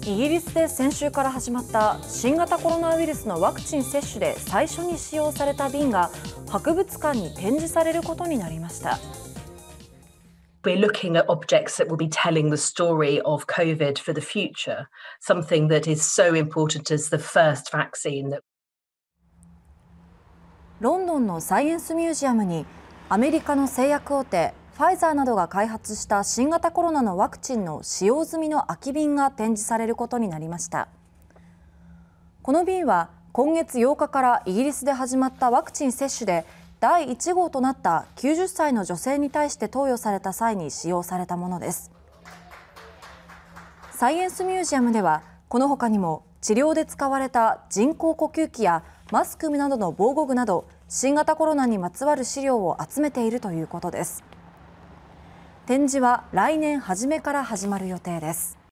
イギリスで先週から始まった新型コロナウイルスのワクチン接種で最初に使用された瓶が博物館に展示されることになりました。 We're looking at objects that will be telling the story of COVID for the future, something that is so important as the first vaccine that. ロンドンのサイエンスミュージアムにアメリカの製薬大手ファイザーなどが開発した新型コロナのワクチンの使用済みの空き瓶が展示されることになりました。この瓶は今月8日からイギリスで始まったワクチン接種で第1号となった90歳の女性に対して投与された際に使用されたものです。サイエンスミュージアムではこの他にも治療で使われた人工呼吸器やマスクなどの防護具など新型コロナにまつわる資料を集めているということです。展示は来年初めから始まる予定です。